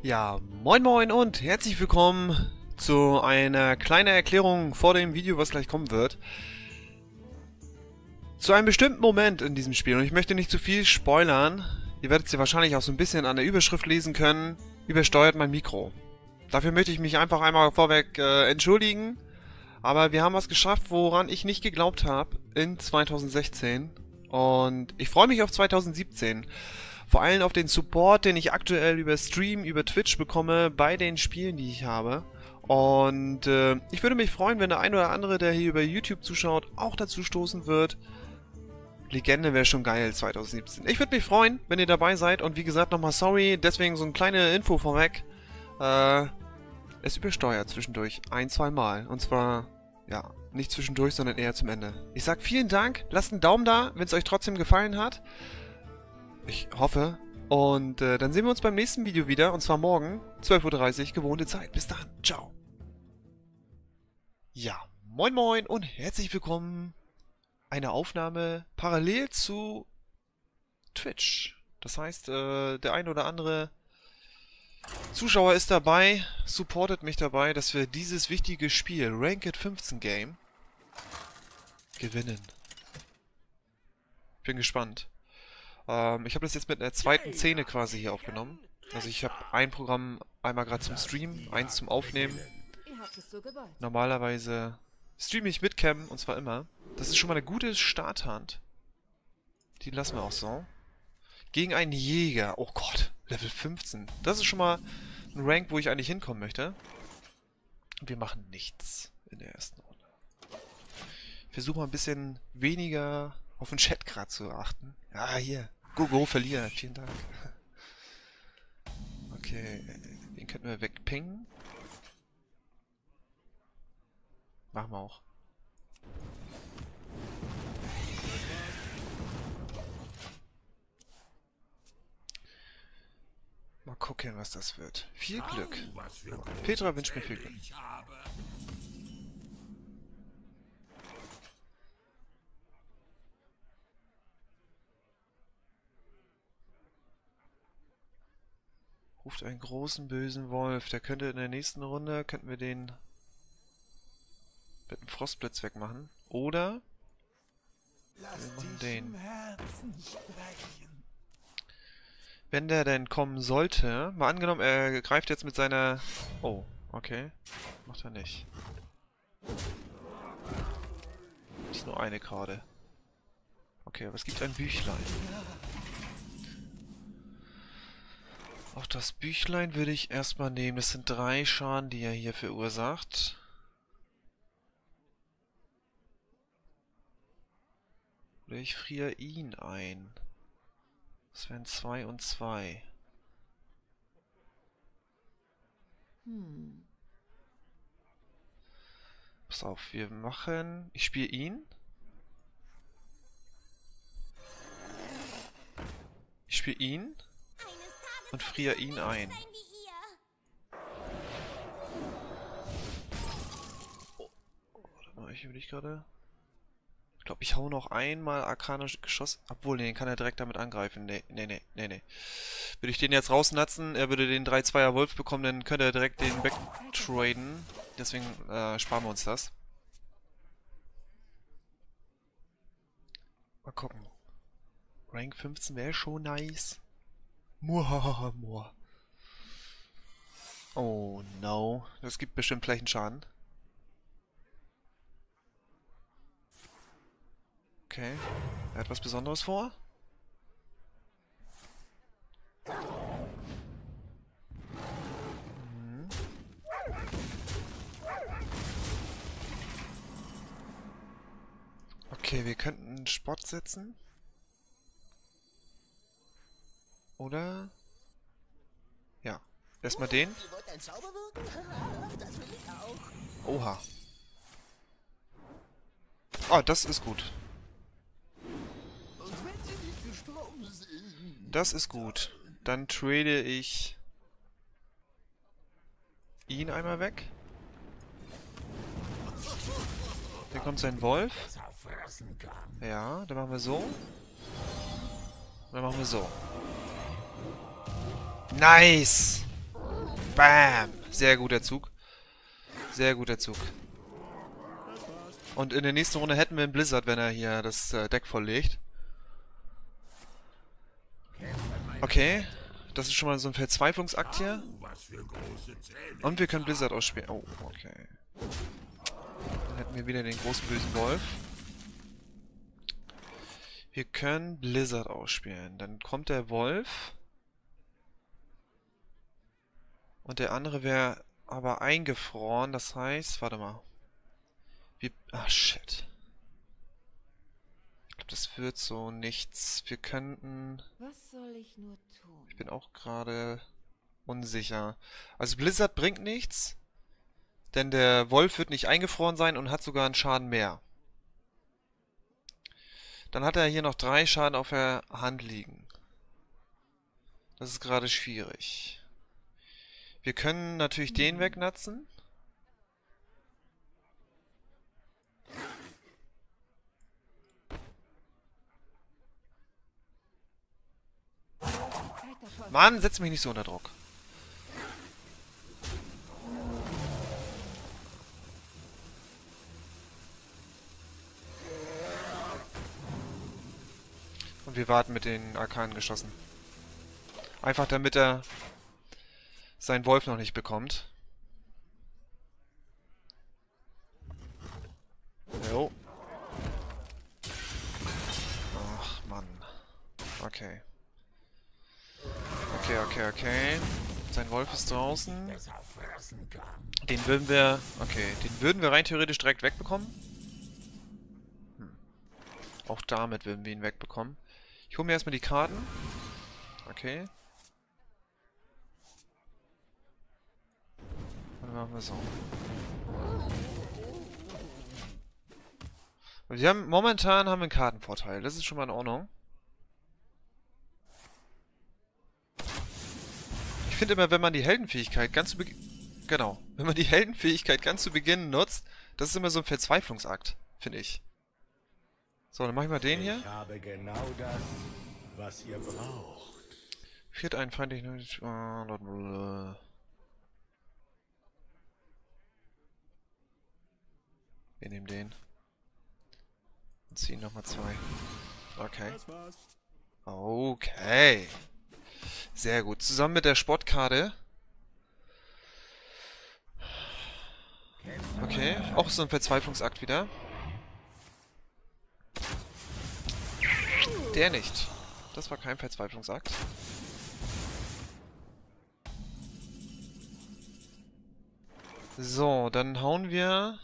Ja, moin moin und herzlich willkommen zu einer kleinen Erklärung vor dem Video, was gleich kommen wird. Zu einem bestimmten Moment in diesem Spiel, und ich möchte nicht zu viel spoilern, ihr werdet es ja wahrscheinlich auch so ein bisschen an der Überschrift lesen können, übersteuert mein Mikro. Dafür möchte ich mich einfach einmal vorweg entschuldigen, aber wir haben was geschafft, woran ich nicht geglaubt habe in 2016 und ich freue mich auf 2017. Vor allem auf den Support, den ich aktuell über Stream, über Twitch bekomme bei den Spielen, die ich habe. Und ich würde mich freuen, wenn der ein oder andere, der hier über YouTube zuschaut, auch dazu stoßen wird. Legende wäre schon geil 2017. Ich würde mich freuen, wenn ihr dabei seid. Und wie gesagt, nochmal sorry, deswegen so eine kleine Info vorweg. Es übersteuert zwischendurch ein-, zweimal. Und zwar, ja, nicht zwischendurch, sondern eher zum Ende. Ich sag vielen Dank, lasst einen Daumen da, wenn es euch trotzdem gefallen hat. Ich hoffe. Und dann sehen wir uns beim nächsten Video wieder. Und zwar morgen, 12:30 Uhr, gewohnte Zeit. Bis dann. Ciao. Ja, moin moin und herzlich willkommen. Eine Aufnahme parallel zu Twitch. Das heißt, der ein oder andere Zuschauer ist dabei, supportet mich dabei, dass wir dieses wichtige Spiel, Ranked 15 Game, gewinnen. Bin gespannt. Ich habe das jetzt mit einer zweiten Szene quasi hier aufgenommen. Also ich habe ein Programm einmal gerade zum Streamen, eins zum Aufnehmen. Normalerweise streame ich mit Cam, und zwar immer. Das ist schon mal eine gute Starthand. Die lassen wir auch so. Gegen einen Jäger. Oh Gott, Level 15. Das ist schon mal ein Rank, wo ich eigentlich hinkommen möchte. Und wir machen nichts in der ersten Runde. Ich versuche mal ein bisschen weniger auf den Chat gerade zu achten. Ah, hier. Go, verlieren. Vielen Dank. Okay, den könnten wir wegpingen. Machen wir auch. Mal gucken, was das wird. Viel Glück. Petra wünscht mir viel Glück. Ruft einen großen bösen Wolf. Der könnte in der nächsten Runde, könnten wir den mit einem Frostblitz wegmachen. Oder wir machen den. Wenn der denn kommen sollte, mal angenommen, er greift jetzt mit seiner... Oh, okay. Macht er nicht. Ist nur eine Karte. Okay, aber es gibt ein Büchlein. Auch das Büchlein würde ich erstmal nehmen. Das sind 3 Schaden, die er hier verursacht. Oder ich friere ihn ein. Das wären 2 und 2. Pass auf, wir machen... Ich spiele ihn. Ich spiele ihn. Und friere ihn ein. Oh, warte mal, ich will nicht gerade... Ich glaube, ich hau noch einmal arkanisches Geschoss. Obwohl, nee, den kann er direkt damit angreifen. Nee. Würde ich den jetzt rausnatzen, er würde den 3-2er Wolf bekommen, dann könnte er direkt den wegtraden. Deswegen sparen wir uns das. Mal gucken. Rank 15 wäre schon nice. Muahaha. Oh no. Das gibt bestimmt vielleicht einen Schaden. Okay. Er hat was Besonderes vor. Okay, wir könnten einen Spot setzen. Oder? Ja. Erstmal den. Oha. Oh, das ist gut. Das ist gut. Dann trade ich ihn einmal weg. Dann kommt sein Wolf. Ja, dann machen wir so. Und dann machen wir so. Nice! Bam! Sehr guter Zug. Sehr guter Zug. Und in der nächsten Runde hätten wir einen Blizzard, wenn er hier das Deck volllegt. Okay. Das ist schon mal so ein Verzweiflungsakt hier. Und wir können Blizzard ausspielen. Oh, okay. Dann hätten wir wieder den großen bösen Wolf. Wir können Blizzard ausspielen. Dann kommt der Wolf. Und der andere wäre aber eingefroren. Das heißt, warte mal. Ah, shit. Ich glaube, das wird so nichts. Wir könnten... Was soll ich nur tun? Ich bin auch gerade unsicher. Also Blizzard bringt nichts. Denn der Wolf wird nicht eingefroren sein und hat sogar einen Schaden mehr. Dann hat er hier noch 3 Schaden auf der Hand liegen. Das ist gerade schwierig. Wir können natürlich den wegnatzen. Mann, setz mich nicht so unter Druck. Und wir warten mit den Arkanen geschossen. Einfach damit er seinen Wolf noch nicht bekommt. Jo. Ach, Mann. Okay. Okay. Sein Wolf ist draußen. Den würden wir... Okay, den würden wir rein theoretisch direkt wegbekommen. Auch damit würden wir ihn wegbekommen. Ich hole mir erstmal die Karten. Okay. Und dann machen wir so. Und momentan haben wir einen Kartenvorteil. Das ist schon mal in Ordnung. Ich finde immer, wenn man die Heldenfähigkeit ganz zu Beginn... Genau. Wenn man die Heldenfähigkeit ganz zu Beginn nutzt, das ist immer so ein Verzweiflungsakt, finde ich. So, dann mache ich mal den hier. Ich habe genau das, was ihr braucht. Führt einen feindlichen... Wir nehmen den. Und ziehen nochmal 2. Okay. Okay. Sehr gut. Zusammen mit der Sportkarte. Okay. Auch so ein Verzweiflungsakt wieder. Der nicht. Das war kein Verzweiflungsakt. So, dann hauen wir...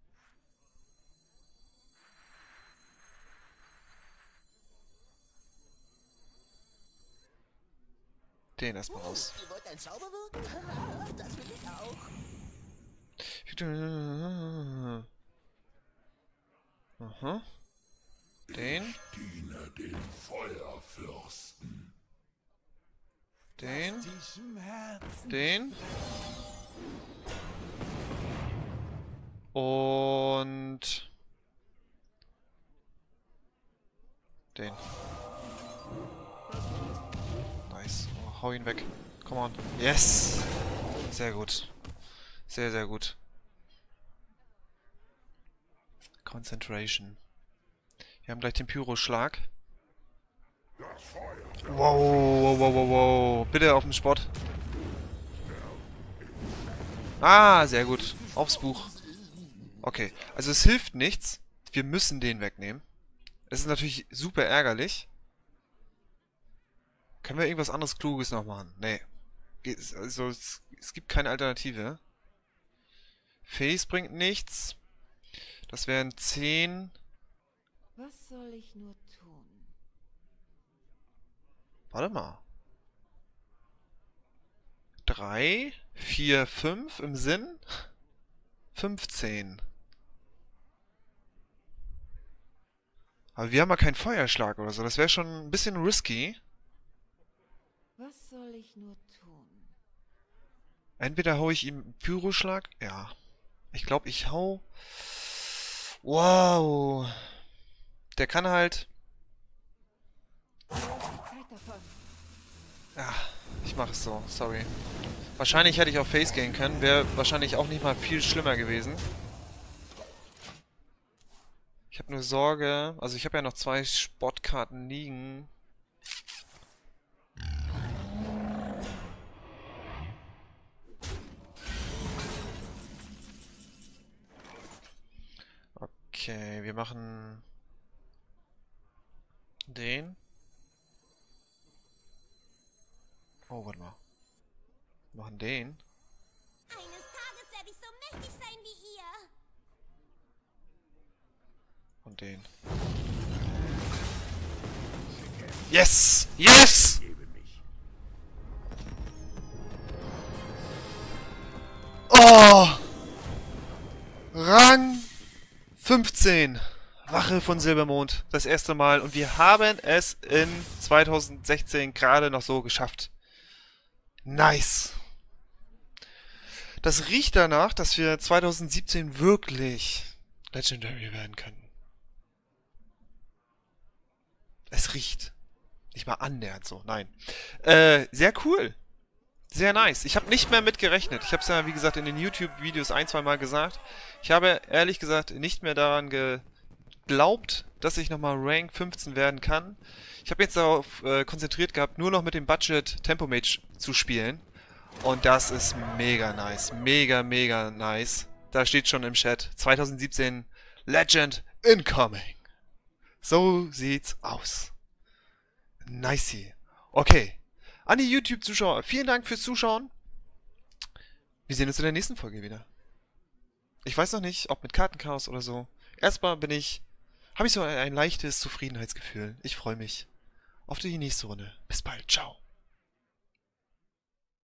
den erstmal raus. Ihr wollt ein Zauberwurm? Das will ich auch. Aha. Den. Diene dem Feuerfürsten. Den. Diesem Herzen. Den. Und... den. Nice. Oh, hau ihn weg. Come on. Yes! Sehr gut. Sehr, sehr gut. Concentration. Wir haben gleich den Pyroschlag. Wow. Bitte auf den Spot. Ah, sehr gut. Aufs Buch. Okay, also es hilft nichts. Wir müssen den wegnehmen. Es ist natürlich super ärgerlich. Können wir irgendwas anderes Kluges noch machen? Nee. Also, es gibt keine Alternative. Face bringt nichts. Das wären 10. Was soll ich nur tun? Warte mal. 3, 4, 5 im Sinn. 15. Aber wir haben ja keinen Feuerschlag oder so. Das wäre schon ein bisschen risky. Was soll ich nur tun? Entweder hau ich ihm Pyroschlag. Ja. Ich glaube, ich hau... Wow. Der kann halt... Zeit davon. Ja. Ich mache es so, sorry. Wahrscheinlich hätte ich auf Face gehen können, wäre wahrscheinlich auch nicht mal viel schlimmer gewesen. Ich habe nur Sorge, also ich habe ja noch 2 Sportkarten liegen. Okay, wir machen den. Oh, warte mal. Wir machen den. Eines Tages werde ich so mächtig sein wie ihr. Und den. Yes! Yes! Gebe mich. Oh! Rang 15. Wache von Silbermond. Das erste Mal. Und wir haben es in 2016 gerade noch so geschafft. Nice. Das riecht danach, dass wir 2017 wirklich Legendary werden können. Es riecht. Nicht mal annähernd so, nein. Sehr cool. Sehr nice. Ich habe nicht mehr mit gerechnet. Ich habe es ja, wie gesagt, in den YouTube-Videos 1-2 Mal gesagt. Ich habe, ehrlich gesagt, nicht mehr daran geglaubt, dass ich nochmal Rank 15 werden kann. Ich habe jetzt darauf konzentriert gehabt, nur noch mit dem Budget Tempo Mage zu spielen. Und das ist mega nice. Mega, mega nice. Da steht schon im Chat. 2017 Legend Incoming. So sieht's aus. Nicey. Okay. An die YouTube-Zuschauer, vielen Dank fürs Zuschauen. Wir sehen uns in der nächsten Folge wieder. Ich weiß noch nicht, ob mit Kartenchaos oder so. Erstmal habe ich so ein leichtes Zufriedenheitsgefühl. Ich freue mich auf die nächste Runde. Bis bald. Ciao.